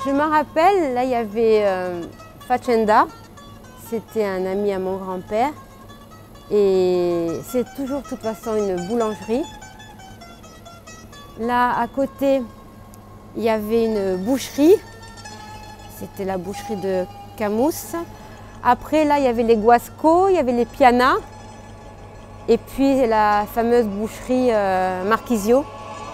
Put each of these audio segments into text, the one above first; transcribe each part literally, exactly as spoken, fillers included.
Je me rappelle, là il y avait euh, Facenda, c'était un ami à mon grand-père. Et c'est toujours de toute façon une boulangerie. Là à côté, il y avait une boucherie. C'était la boucherie de Camous. Après là, il y avait les Guasco, il y avait les Piana. Et puis la fameuse boucherie euh, Marquisio.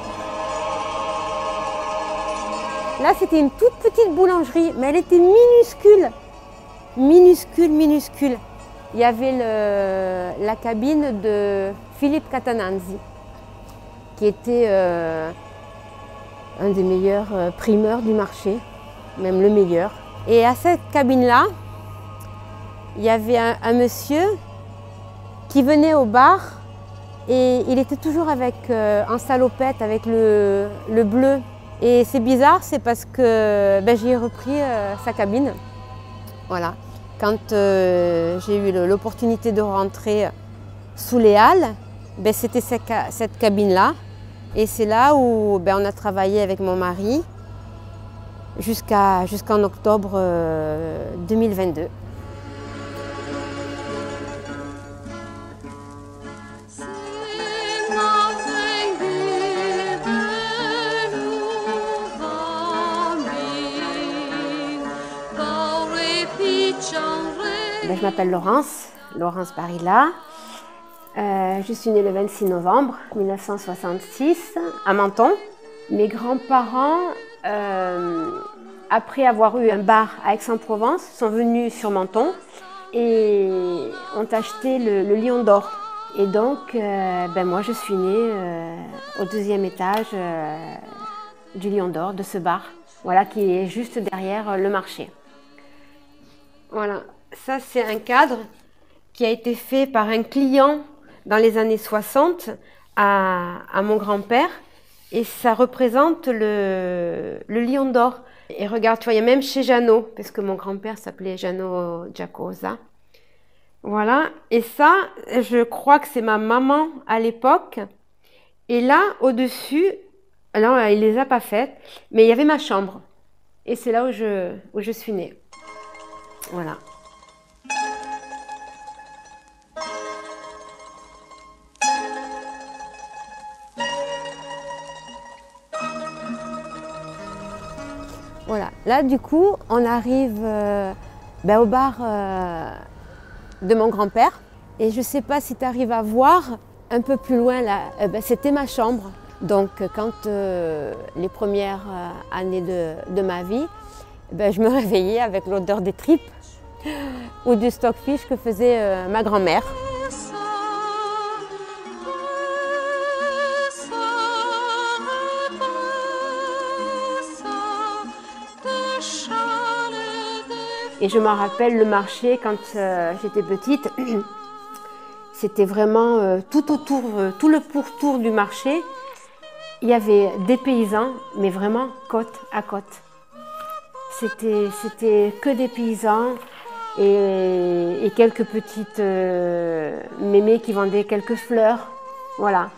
Là, c'était une toute petite boulangerie, mais elle était minuscule. Minuscule, minuscule. Il y avait le, la cabine de Philippe Catananzi, qui était euh, un des meilleurs euh, primeurs du marché, même le meilleur. Et à cette cabine-là, il y avait un, un monsieur qui venait au bar et il était toujours avec, euh, en salopette avec le, le bleu. Et c'est bizarre, c'est parce que ben, j'ai repris euh, sa cabine. Voilà. Quand euh, j'ai eu l'opportunité de rentrer sous les halles, ben, c'était cette, cette cabine-là. Et c'est là où ben, on a travaillé avec mon mari jusqu'à jusqu'en octobre euh, deux mille vingt-deux. Ben, je m'appelle Laurence, Laurence Barilla. Euh, je suis née le vingt-six novembre mille neuf cent soixante-six à Menton. Mes grands-parents, euh, après avoir eu un bar à Aix-en-Provence, sont venus sur Menton et ont acheté le, le Lion d'Or. Et donc, euh, ben moi, je suis née euh, au deuxième étage euh, du Lion d'Or, de ce bar, voilà, qui est juste derrière le marché. Voilà. Ça, c'est un cadre qui a été fait par un client dans les années soixante à, à mon grand-père. Et ça représente le, le Lion d'Or. Et regarde, tu vois, il y a même chez Jeannot, parce que mon grand-père s'appelait Jeannot Giacosa. Voilà. Et ça, je crois que c'est ma maman à l'époque. Et là, au-dessus, alors, il ne les a pas faites, mais il y avait ma chambre. Et c'est là où je, où je suis née. Voilà. Voilà, là du coup, on arrive euh, ben, au bar euh, de mon grand-père. Et je ne sais pas si tu arrives à voir un peu plus loin, là, euh, ben, c'était ma chambre. Donc quand euh, les premières euh, années de, de ma vie, ben, je me réveillais avec l'odeur des tripes ou du stockfish que faisait euh, ma grand-mère. Et je me rappelle le marché quand euh, j'étais petite, c'était vraiment euh, tout autour, euh, tout le pourtour du marché, il y avait des paysans, mais vraiment côte à côte. C'était, c'était que des paysans et, et quelques petites euh, mémés qui vendaient quelques fleurs, voilà.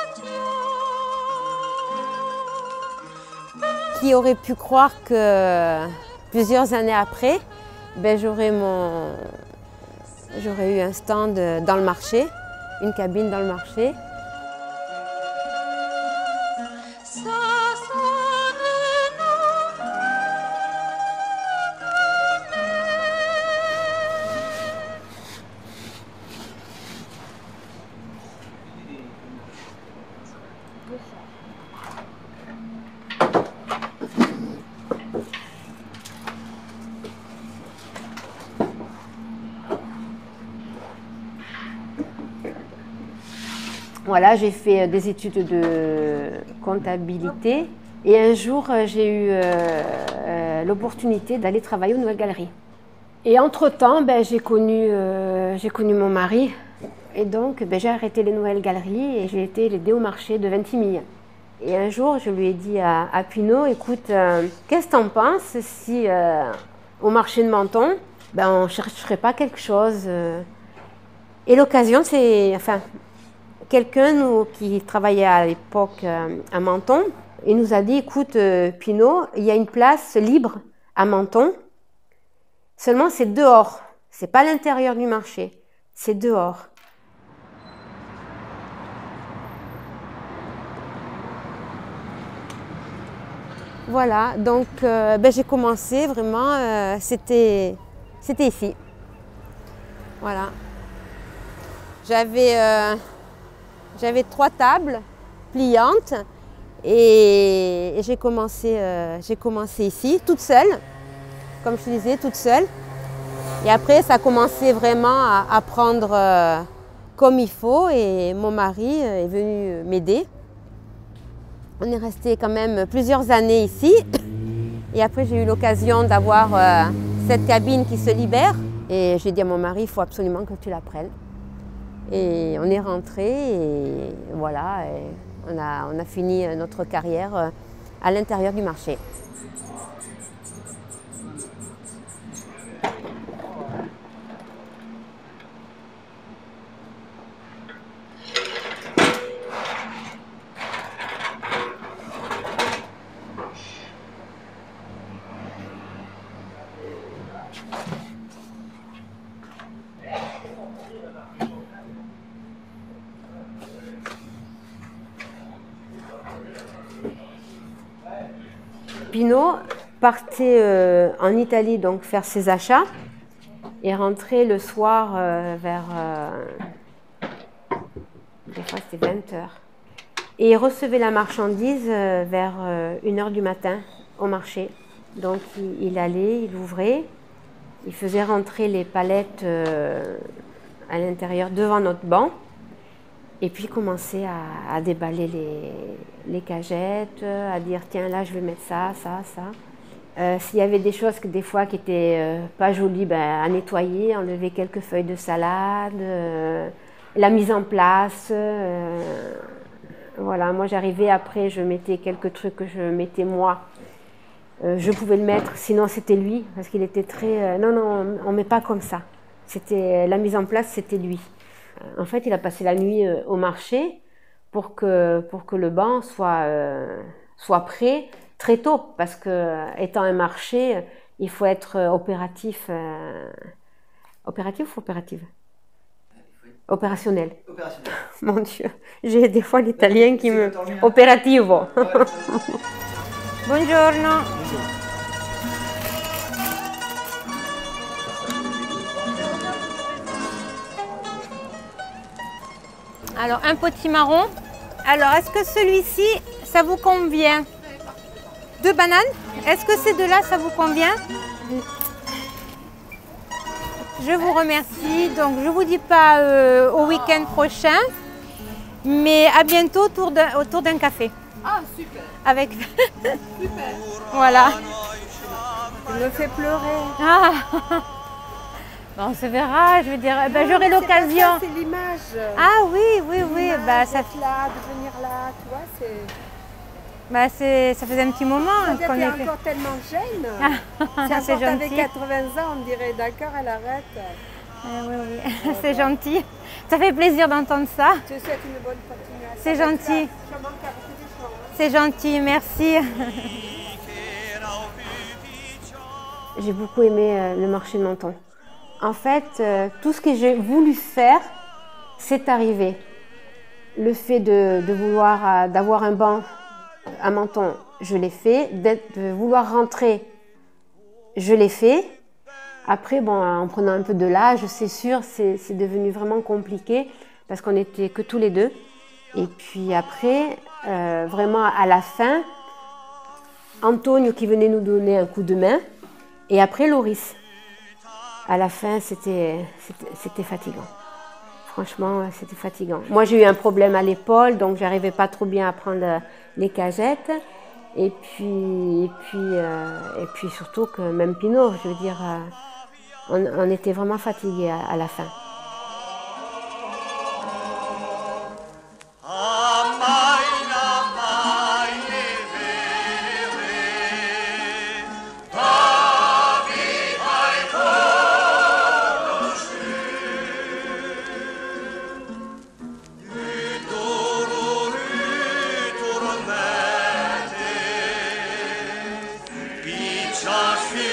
Qui aurait pu croire que plusieurs années après, ben, j'aurais mon... j'aurais eu un stand dans le marché, une cabine dans le marché. Voilà, j'ai fait des études de comptabilité et un jour j'ai eu euh, euh, l'opportunité d'aller travailler aux Nouvelles Galeries. Et entre-temps, ben, j'ai connu, euh, j'ai connu mon mari et donc ben, j'ai arrêté les Nouvelles Galeries et j'ai été l'aider au marché de Vintimille. Et un jour, je lui ai dit à, à Pinault, écoute, euh, qu'est-ce que tu en penses si euh, au marché de Menton, ben, on ne chercherait pas quelque chose euh... Et l'occasion, c'est... enfin, quelqu'un qui travaillait à l'époque à Menton il nous a dit, écoute, euh, Pinault, il y a une place libre à Menton. Seulement, c'est dehors. C'est pas l'intérieur du marché. C'est dehors. Voilà, donc euh, ben, j'ai commencé vraiment, euh, c'était c'était ici. Voilà. J'avais euh, j'avais trois tables pliantes et, et j'ai commencé, euh, j'ai commencé ici, toute seule, comme je te disais, toute seule. Et après, ça a commencé vraiment à, à prendre euh, comme il faut et mon mari est venu m'aider. On est resté quand même plusieurs années ici. Et après, j'ai eu l'occasion d'avoir euh, cette cabine qui se libère. Et j'ai dit à mon mari, il faut absolument que tu la prennes. Et on est rentré et voilà, et on, a, on a fini notre carrière à l'intérieur du marché. Pinault partait euh, en Italie donc faire ses achats et rentrait le soir euh, vers euh, des fois c'était vingt heures. Et il recevait la marchandise euh, vers euh, une heure du matin au marché. Donc il, il allait, il ouvrait, il faisait rentrer les palettes euh, à l'intérieur devant notre banc. Et puis commencer à, à déballer les, les cagettes, à dire tiens là je vais mettre ça, ça, ça. Euh, S'il y avait des choses que des fois qui étaient euh, pas jolies, ben, à nettoyer, enlever quelques feuilles de salade, euh, la mise en place. Euh, voilà, moi j'arrivais après, je mettais quelques trucs que je mettais moi. Euh, je pouvais le mettre, sinon c'était lui, parce qu'il était très... Euh, non, non, on ne met pas comme ça. C'était, la mise en place, c'était lui. En fait, il a passé la nuit au marché pour que, pour que le banc soit, euh, soit prêt très tôt. Parce que, étant un marché, il faut être opératif. Euh, opératif ou opérative? Opérationnel. Opérationnel. Mon Dieu, j'ai des fois l'italien qui me... Operativo. Ouais. Buongiorno. Alors, un potimarron. Alors, est-ce que celui-ci, ça vous convient? Deux bananes? Est-ce que ces deux-là, ça vous convient? Je vous remercie. Donc, je ne vous dis pas euh, au week-end prochain, mais à bientôt autour d'un, autour d'un café. Ah, super. Avec... Super. Voilà. Il me fait pleurer. Ah. Bon, on se verra, je veux dire, ben, j'aurai l'occasion. C'est l'image. Ah oui, oui, oui. Bah, ça... là, de venir là, tu vois, c'est... Bah, c'est... ça faisait un petit moment qu'on est fait... encore tellement jeune. Ah, si c'est gentil. Avec quatre-vingts ans, on dirait, d'accord, elle arrête. Ah, oui, oui, oh, c'est bah. gentil. Ça fait plaisir d'entendre ça. Je souhaite une bonne continuation. C'est gentil. C'est gentil, merci. J'ai beaucoup aimé euh, le marché de Menton. En fait, euh, tout ce que j'ai voulu faire, c'est arrivé. Le fait de, de vouloir, euh, d'avoir un banc à Menton, je l'ai fait. De vouloir rentrer, je l'ai fait. Après, bon, en prenant un peu de l'âge, c'est sûr, c'est devenu vraiment compliqué parce qu'on n'était que tous les deux. Et puis après, euh, vraiment à la fin, Antonio qui venait nous donner un coup de main et après Loris. À la fin, c'était fatigant. Franchement, c'était fatigant. Moi, j'ai eu un problème à l'épaule, donc j'arrivais pas trop bien à prendre les cagettes. Et puis, et puis, euh, et puis surtout que même Pinault, je veux dire, euh, on, on était vraiment fatigués à, à la fin. chercher